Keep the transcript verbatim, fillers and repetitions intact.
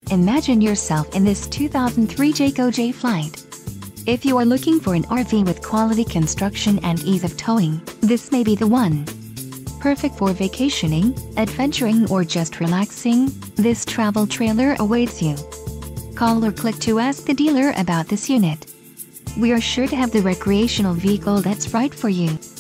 Imagine yourself in this two thousand three Jayco J Flight. If you are looking for an R V with quality construction and ease of towing, this may be the one. Perfect for vacationing, adventuring, or just relaxing, this travel trailer awaits you. Call or click to ask the dealer about this unit. We are sure to have the recreational vehicle that's right for you.